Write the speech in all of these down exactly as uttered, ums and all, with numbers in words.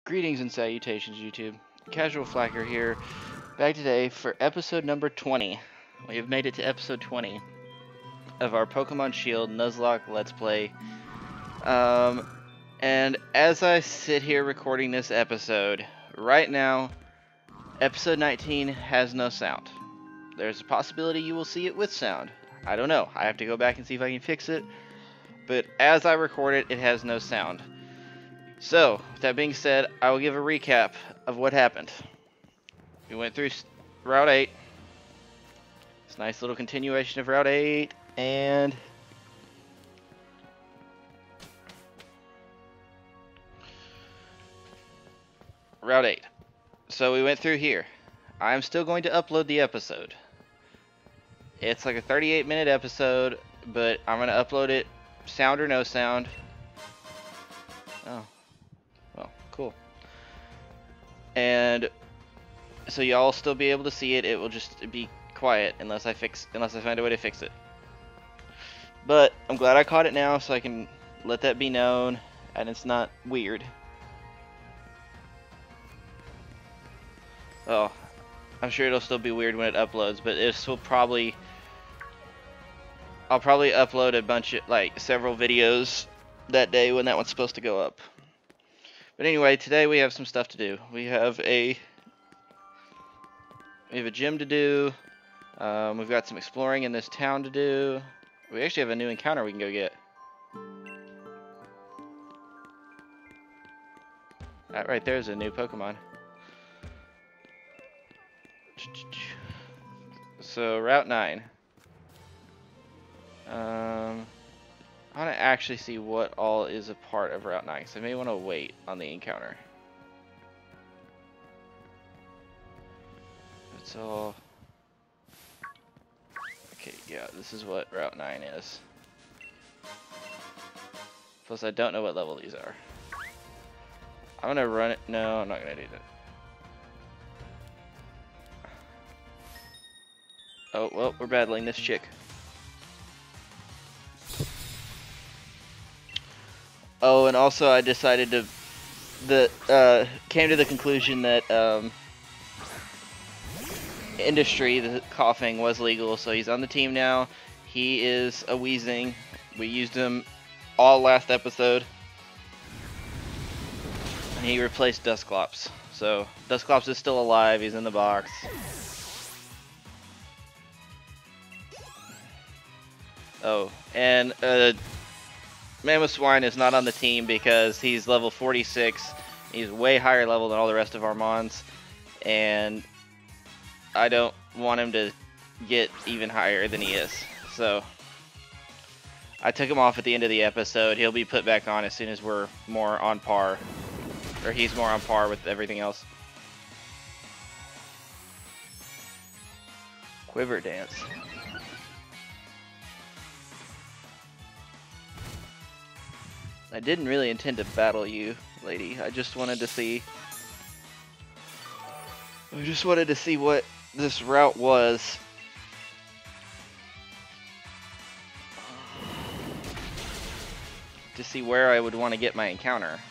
Greetings and salutations, YouTube. Casual Flacker here, back today for episode number twenty. We have made it to episode twenty of our Pokemon Shield Nuzlocke Let's Play. Um, and as I sit here recording this episode, right now, episode nineteen has no sound. There's a possibility you will see it with sound. I don't know. I have to go back and see if I can fix it. But as I record it, it has no sound. So, with that being said, I will give a recap of what happened. We went through Route eight. It's a nice little continuation of Route eight, and Route eight. So we went through here. I'm still going to upload the episode. It's like a thirty-eight minute episode, but I'm going to upload it sound or no sound. Oh. Well, cool. And so y'all still be able to see it. It will just be quiet unless I fix unless I find a way to fix it. But I'm glad I caught it now, so I can let that be known and it's not weird. Oh, I'm sure it'll still be weird when it uploads, but this will probably I'll probably upload a bunch of like several videos that day when that one's supposed to go up. But anyway, today we have some stuff to do. We have a we have a gym to do. Um, we've got some exploring in this town to do. We actually have a new encounter we can go get. That right there is a new Pokemon. So Route nine. Um, I want to actually see what all is a part of Route nine, so I may want to wait on the encounter. It's all... Okay, yeah, this is what Route nine is. Plus, I don't know what level these are. I'm gonna run it... No, I'm not gonna do that. Oh, well, we're battling this chick. Oh, and also I decided to, the uh, came to the conclusion that um, Industry, the coughing, was legal, so he's on the team now. He is a Weezing. We used him all last episode, and he replaced Dusclops. So Dusclops is still alive. He's in the box. Oh, and uh. Mamoswine is not on the team because he's level forty-six. He's way higher level than all the rest of our Mons, and I don't want him to get even higher than he is. So I took him off at the end of the episode. He'll be put back on as soon as we're more on par, or he's more on par with everything else. Quiver Dance. I didn't really intend to battle you, lady. I just wanted to see... I just wanted to see what this route was. To see where I would want to get my encounter.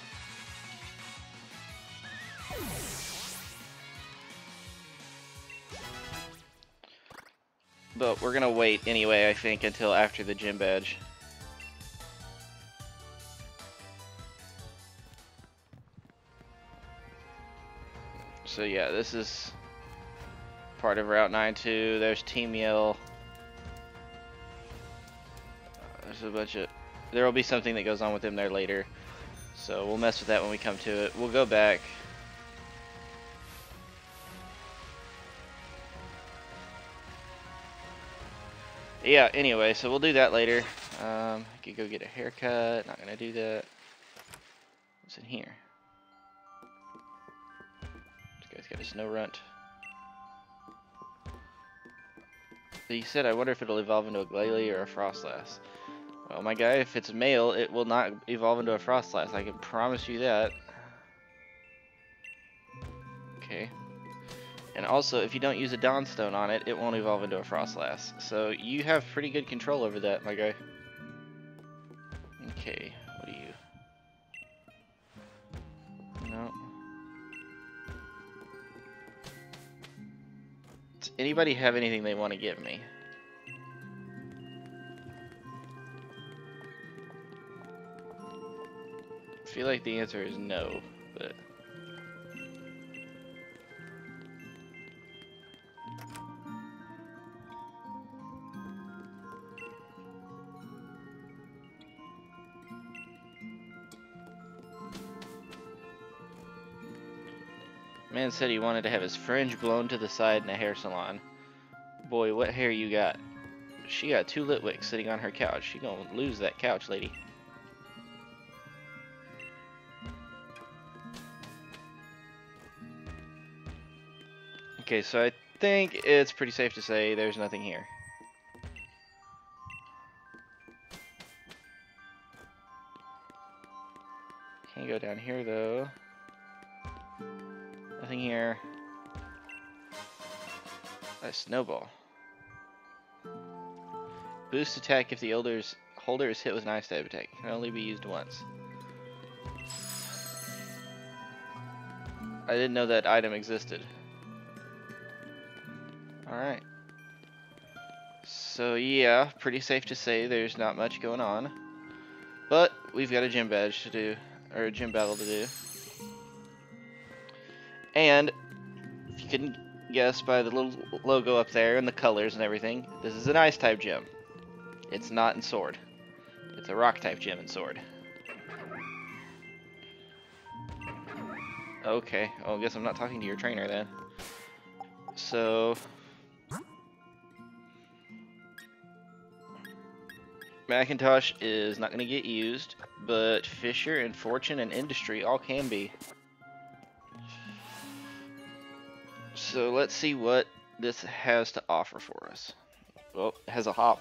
But we're gonna wait anyway, I think, until after the gym badge. So yeah, this is part of Route nine too. There's Team Yell. Uh, there's a bunch of... There will be something that goes on with them there later. So we'll mess with that when we come to it. We'll go back. Yeah, anyway, so we'll do that later. Um, I could go get a haircut. Not gonna do that. What's in here? He's got a snow runt. He said, I wonder if it'll evolve into a Glalie or a Frostlass. Well, my guy, if it's male, it will not evolve into a Frostlass. I can promise you that. Okay. And also, if you don't use a Dawnstone on it, it won't evolve into a Frostlass. So you have pretty good control over that, my guy. Okay, what are you? No. anybody have anything they want to give me? I feel like the answer is no, but... Man said he wanted to have his fringe blown to the side in a hair salon. Boy, what hair you got? She got two Litwicks sitting on her couch. She gonna lose that couch, lady. Okay, so I think it's pretty safe to say there's nothing here. Can't go down here though. Nothing here. A snowball. Boost attack if the holder's holder is hit with an ice type attack. Can only be used once. I didn't know that item existed. Alright. So yeah, pretty safe to say there's not much going on. But we've got a gym badge to do, or a gym battle to do. And if you couldn't guess by the little logo up there and the colors and everything, this is an ice type gym. It's not in Sword. It's a rock type gym in Sword. Okay, well, I guess I'm not talking to your trainer then. So... Macintosh is not going to get used, but Fisher and Fortune and Industry all can be. So let's see what this has to offer for us. Well, it has a hop.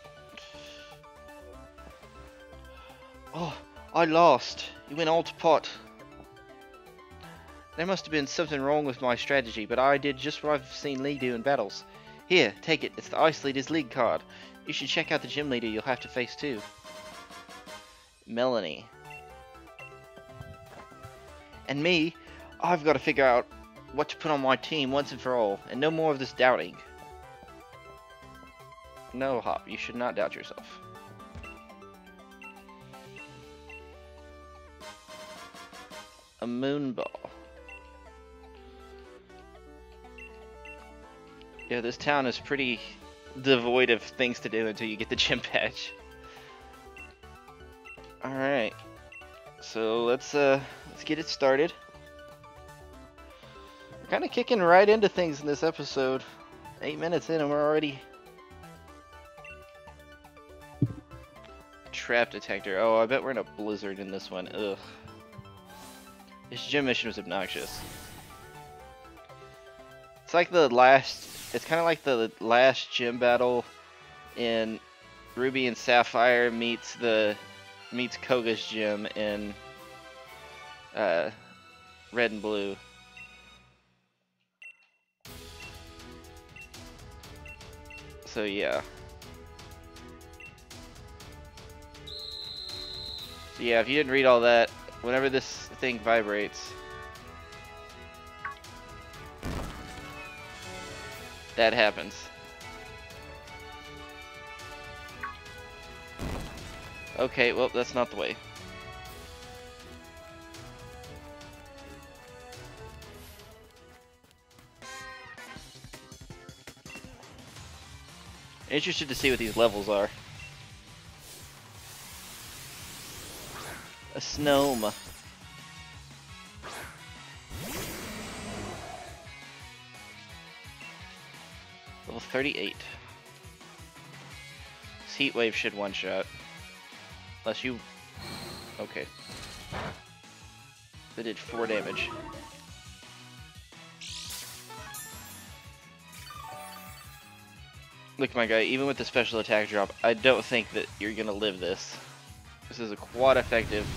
Oh, I lost. You went all to pot. There must have been something wrong with my strategy, but I did just what I've seen Lee do in battles. Here, take it. It's the Ice Leader's League card. You should check out the gym leader you'll have to face too. Melanie. And me, I've got to figure out what to put on my team once and for all, and no more of this doubting. No, Hop, you should not doubt yourself. A moon ball. Yeah, this town is pretty devoid of things to do until you get the gym badge. Alright. So let's uh let's get it started. We're kinda kicking right into things in this episode. Eight minutes in and we're already trap detector. Oh, I bet we're in a blizzard in this one. Ugh. This gym mission was obnoxious. It's like the last It's kind of like the last gym battle in Ruby and Sapphire meets the meets Koga's gym in uh, Red and Blue. So yeah. So yeah, if you didn't read all that, whenever this thing vibrates, that happens. Okay, well, that's not the way. Interested to see what these levels are. A Snome. Level thirty-eight. This heat wave should one-shot. Unless you... Okay. That did four damage. Look, my guy, even with the special attack drop, I don't think that you're gonna live this. This is a quad effective.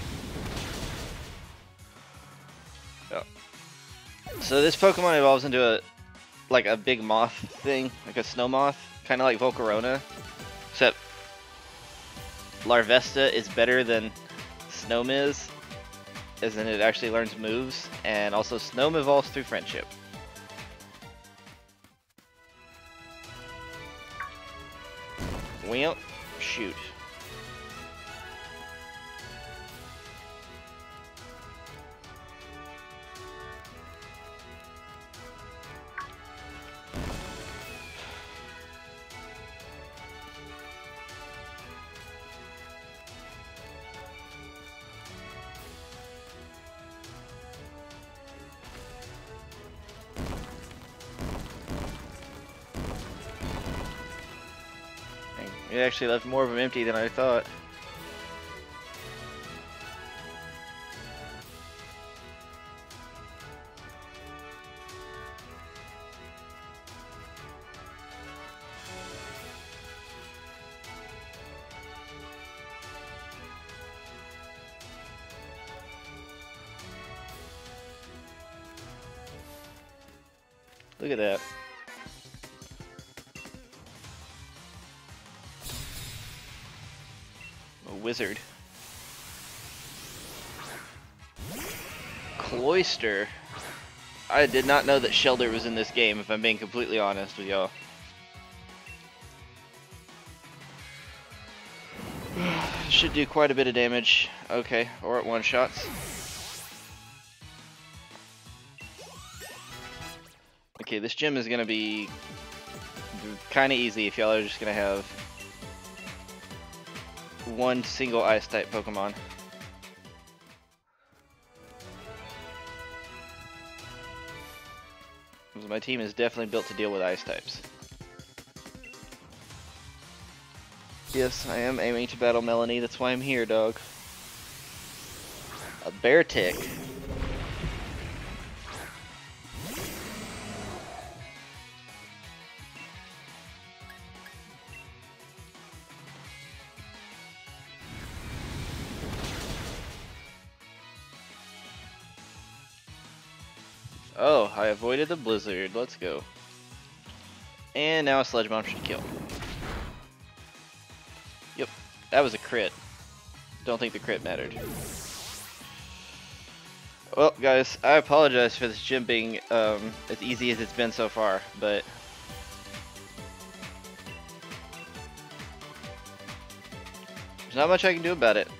Oh. So this Pokemon evolves into a like a big moth thing, like a snow moth, kind of like Volcarona, except Larvesta is better than Snome is, as in it actually learns moves, and also Snome evolves through friendship. Well, shoot. It actually left more of them empty than I thought. Look at that. A wizard. Cloyster. I did not know that Shellder was in this game, if I'm being completely honest with y'all. Should do quite a bit of damage. Okay, or at one shots. Okay, this gym is gonna be kind of easy if y'all are just gonna have one single ice type Pokemon. Because my team is definitely built to deal with ice types. Yes, I am aiming to battle Melanie, that's why I'm here, dog. A Beartic. Oh, I avoided the blizzard. Let's go. And now a Sludge Bomb should kill. Yep, that was a crit. Don't think the crit mattered. Well, guys, I apologize for this gym being um, as easy as it's been so far, but there's not much I can do about it.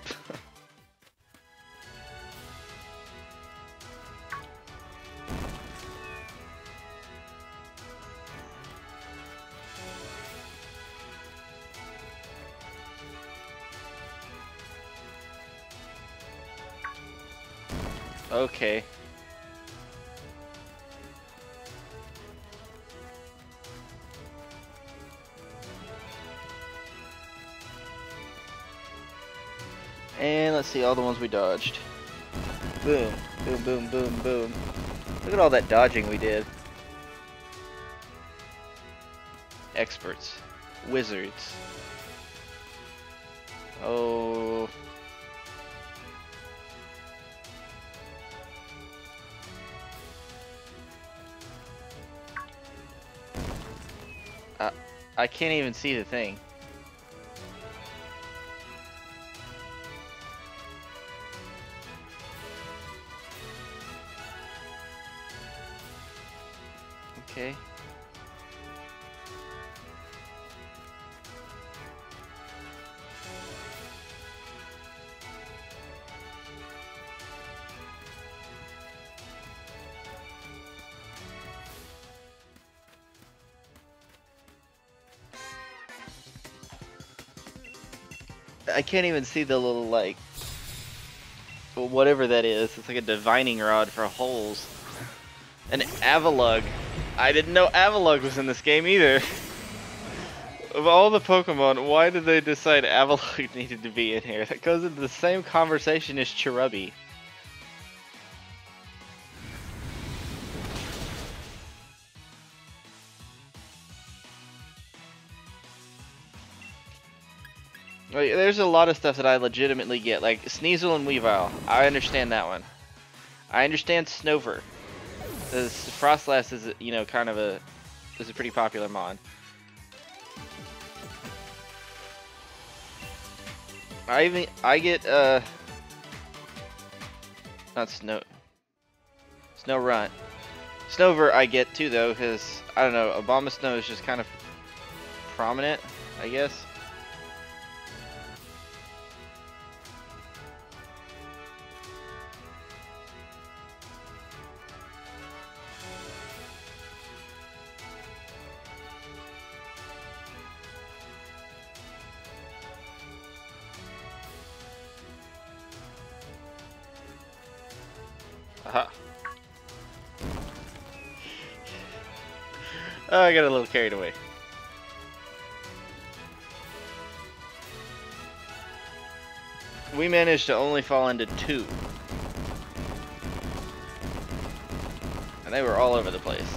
Okay. And let's see all the ones we dodged. Boom, boom, boom, boom, boom. Look at all that dodging we did. Experts. Wizards. Oh. I, I can't even see the thing. Okay. I can't even see the little, like, whatever that is. It's like a divining rod for holes. An Avalugg. I didn't know Avalugg was in this game either. Of all the Pokemon, why did they decide Avalugg needed to be in here? That goes into the same conversation as Cherubi. Like, there's a lot of stuff that I legitimately get, like Sneasel and Weavile. I understand that one. I understand Snover. This Frostlass is, you know, kind of a is a pretty popular mod. I even I get uh not Snow Snorunt. Snover I get too though, because I don't know, Abomasnow is just kind of prominent, I guess. Aha. Oh, I got a little carried away. We managed to only fall into two. And they were all over the place.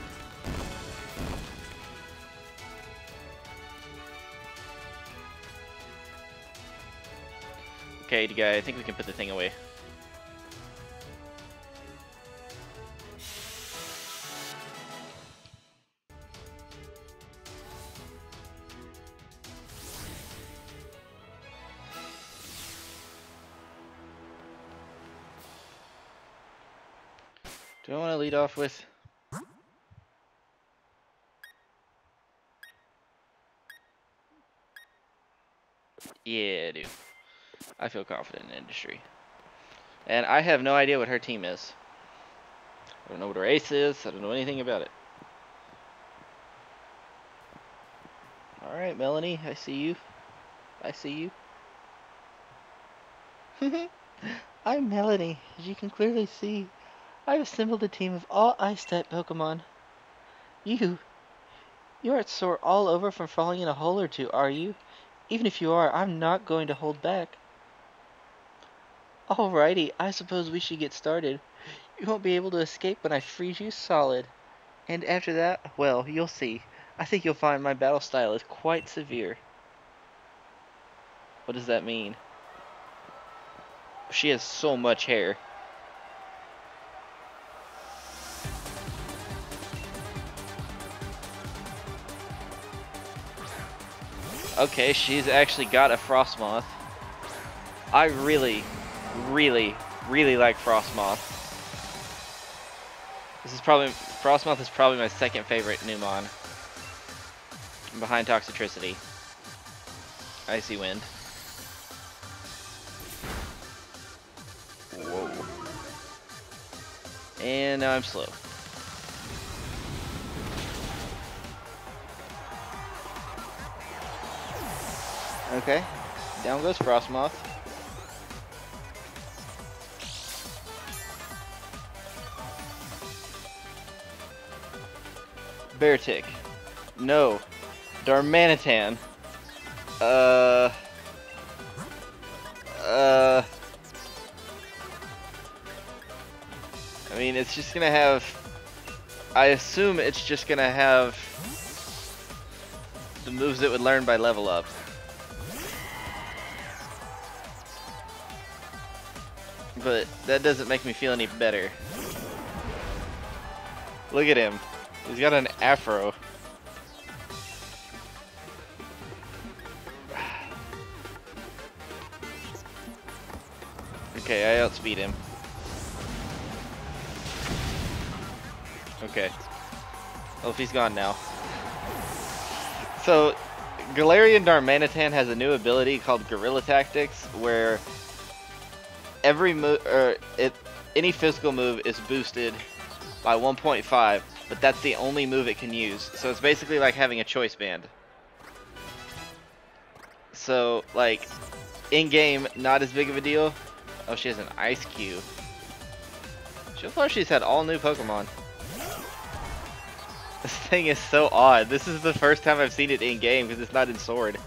Okay, guy, I think we can put the thing away. Do I want to lead off with? Yeah, I do. I feel confident in industry. And I have no idea what her team is. I don't know what her ace is. I don't know anything about it. Alright, Melanie, I see you. I see you. I'm Melanie, as you can clearly see. I've assembled a team of all Ice-type Pokemon. You, you aren't sore all over from falling in a hole or two, are you? Even if you are, I'm not going to hold back. Alrighty, I suppose we should get started. You won't be able to escape when I freeze you solid. And after that, well, you'll see. I think you'll find my battle style is quite severe. What does that mean? She has so much hair. Okay, she's actually got a Frostmoth. I really, really, really like Frostmoth. This is probably, Frostmoth is probably my second favorite Numon. Behind Toxtricity. Icy Wind. Whoa. And now I'm slow. Okay, down goes Frostmoth. Beartic. No. Darmanitan. Uh. Uh. I mean, it's just gonna have. I assume it's just gonna have the moves it would learn by level up. But that doesn't make me feel any better. Look at him. He's got an afro. Okay, I outspeed him. Okay. Well, if he's gone now. So, Galarian Darmanitan has a new ability called Guerrilla Tactics, where every move, or it, any physical move is boosted by one point five, but that's the only move it can use. So it's basically like having a choice band. So, like, in game, not as big of a deal. Oh, she has an Ice Cube. So far, she's had all new Pokemon. This thing is so odd. This is the first time I've seen it in game because it's not in Sword.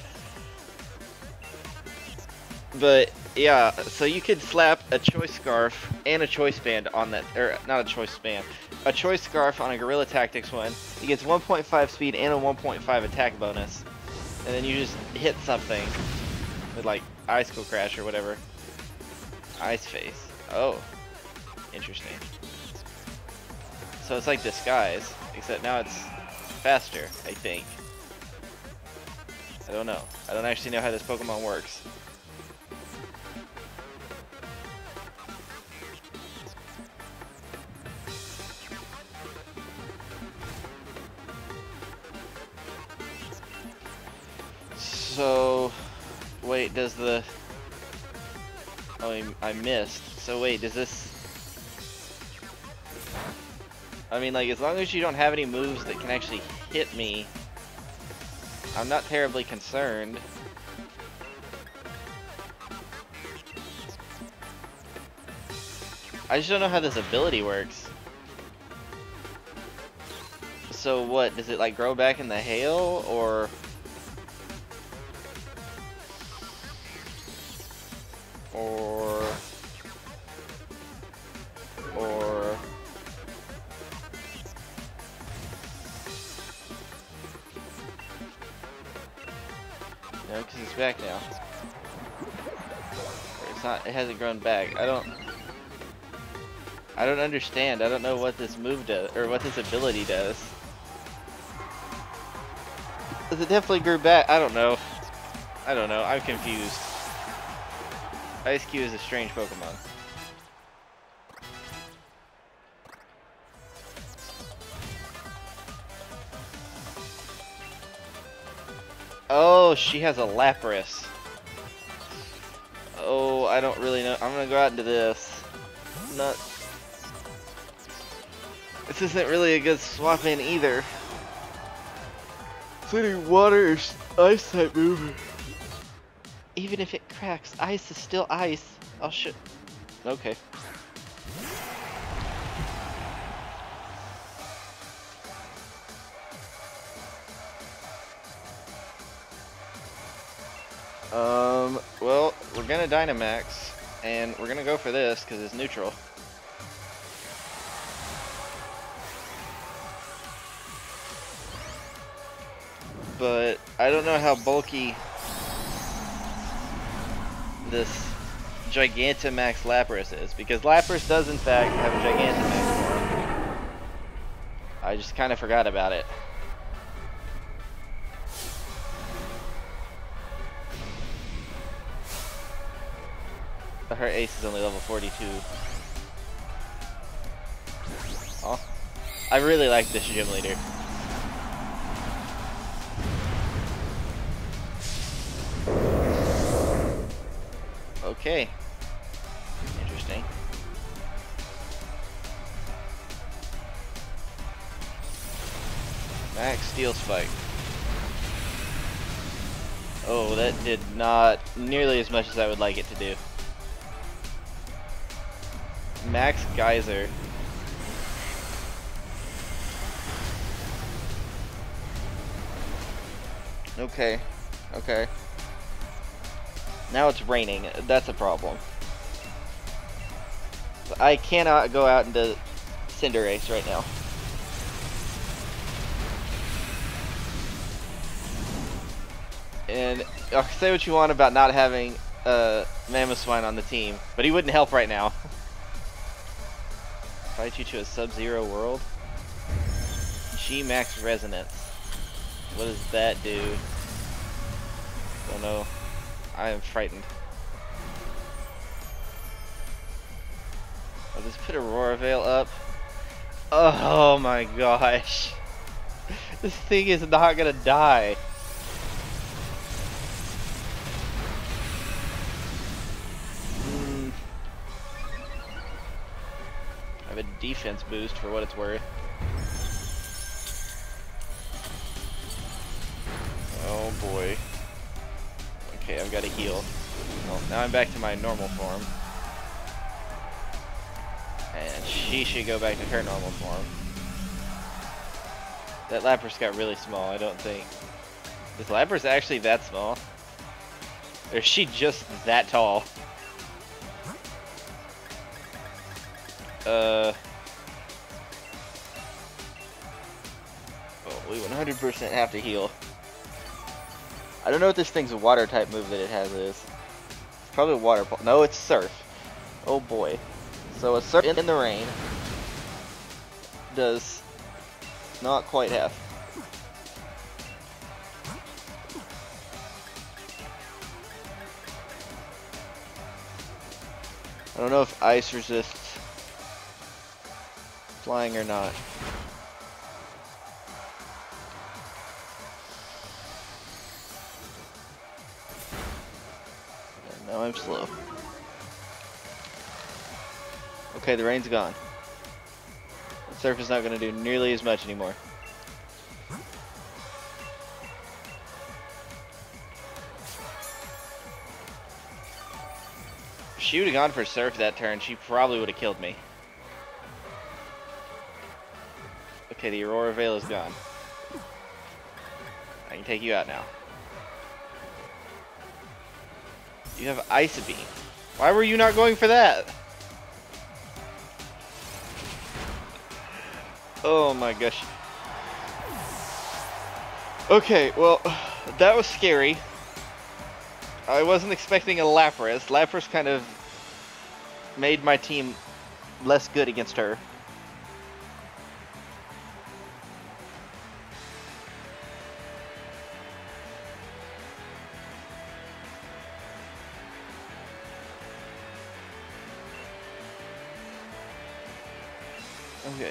But yeah, so you could slap a Choice Scarf and a Choice Band on that, or not a Choice Band, a Choice Scarf on a Guerrilla Tactics one. It gets one point five speed and a one point five attack bonus. And then you just hit something with like Icicle Crash or whatever. Ice Face. Oh, interesting. So it's like Disguise, except now it's faster, I think. I don't know. I don't actually know how this Pokemon works. So, wait, does the... Oh, I, I missed. So wait, does this... I mean, like, as long as you don't have any moves that can actually hit me, I'm not terribly concerned. I just don't know how this ability works. So what, does it like grow back in the hail, or... Or... Or... No, because it's back now. It's not, it hasn't grown back. I don't... I don't understand. I don't know what this move does, or what this ability does. Does it definitely grew back? I don't know. I don't know. I'm confused. Ice-Q is a strange Pokemon. Oh, she has a Lapras. Oh, I don't really know. I'm gonna go out into this. Not. This isn't really a good swap in either. Including water or ice type move. Even if it cracks, ice is still ice. Oh shit. Okay. Um, well, we're gonna Dynamax, and we're gonna go for this because it's neutral. But I don't know how bulky this Gigantamax Lapras is, because Lapras does in fact have a Gigantamax form. I just kind of forgot about it. Her ace is only level forty-two. Oh, I really like this gym leader. Okay. Interesting. Max Steel Spike. Oh, that did not nearly as much as I would like it to do. Max Geyser. Okay. Okay. Now it's raining. That's a problem. I cannot go out into Cinderace right now. And uh, say what you want about not having uh, Mamoswine on the team, but he wouldn't help right now. Fight you to a Sub-Zero world. G-Max Resonance. What does that do? Don't know. I am frightened. I'll just put Aurora Veil up. Oh my gosh. This thing is not gonna die. Mm. I have a defense boost for what it's worth. Oh boy. Okay, I've got to heal. Well, now I'm back to my normal form. And she should go back to her normal form. That Lapras got really small, I don't think. Is Lapras actually that small? Or is she just that tall? Uh... Oh, we one hundred percent have to heal. I don't know what this thing's water type move that it has is. It's probably water. No, it's surf. Oh boy. So a surf in the rain does not quite half. I don't know if ice resists flying or not. Now I'm slow. Okay, the rain's gone. The surf is not going to do nearly as much anymore. she would have gone for Surf that turn, she probably would have killed me. Okay, the Aurora Veil is gone. I can take you out now. You have Ice Beam. Why were you not going for that? Oh my gosh. Okay, well, that was scary. I wasn't expecting a Lapras. Lapras kind of made my team less good against her. Okay.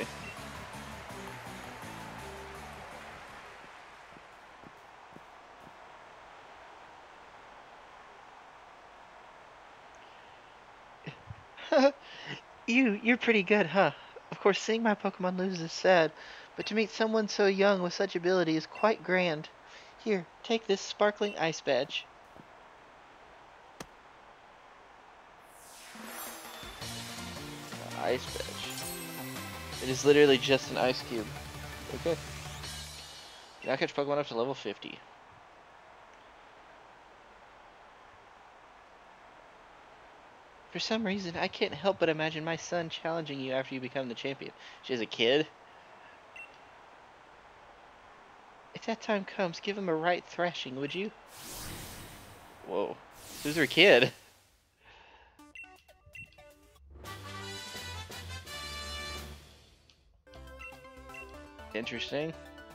you, you're pretty good, huh? Of course, seeing my Pokemon lose is sad, but to meet someone so young with such ability is quite grand. Here, take this sparkling ice badge. Ice badge. It is literally just an ice cube. Okay. Now catch Pokemon up to level fifty. For some reason, I can't help but imagine my son challenging you after you become the champion. She has a kid? If that time comes, give him a right thrashing, would you? Whoa. Who's her kid? Interesting.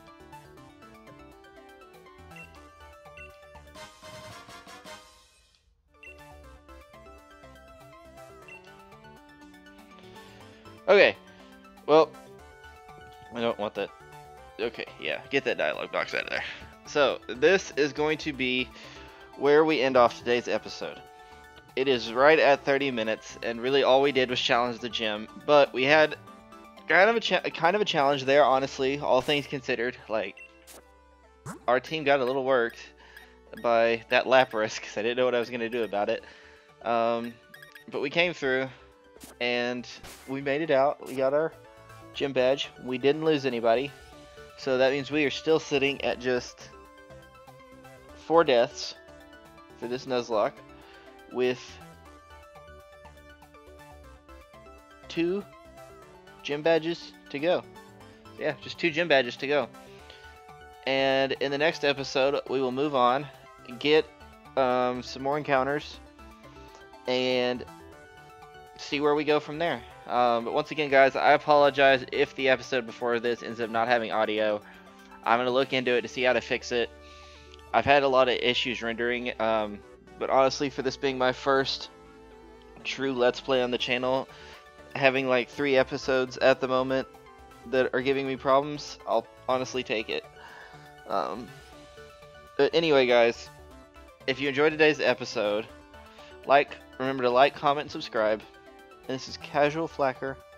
Okay, well, I don't want that. Okay, yeah, get that dialogue box out of there. So, this is going to be where we end off today's episode. It is right at thirty minutes, and really all we did was challenge the gym, but we had kind of a cha kind of a challenge there, honestly, all things considered. Like, our team got a little worked by that Lapras, because I didn't know what I was going to do about it. Um, but we came through, and we made it out. We got our gym badge. We didn't lose anybody, so that means we are still sitting at just four deaths for this Nuzlocke, with two gym badges to go. Yeah, just two gym badges to go. And in the next episode, we will move on, get um, some more encounters, and see where we go from there. Um, but once again, guys, I apologize if the episode before this ends up not having audio. I'm going to look into it to see how to fix it. I've had a lot of issues rendering, um, but honestly, for this being my first true Let's Play on the channel, having like three episodes at the moment that are giving me problems, I'll honestly take it. Um, but anyway, guys, if you enjoyed today's episode, like, remember to like, comment, and subscribe. And this is Casual Flacker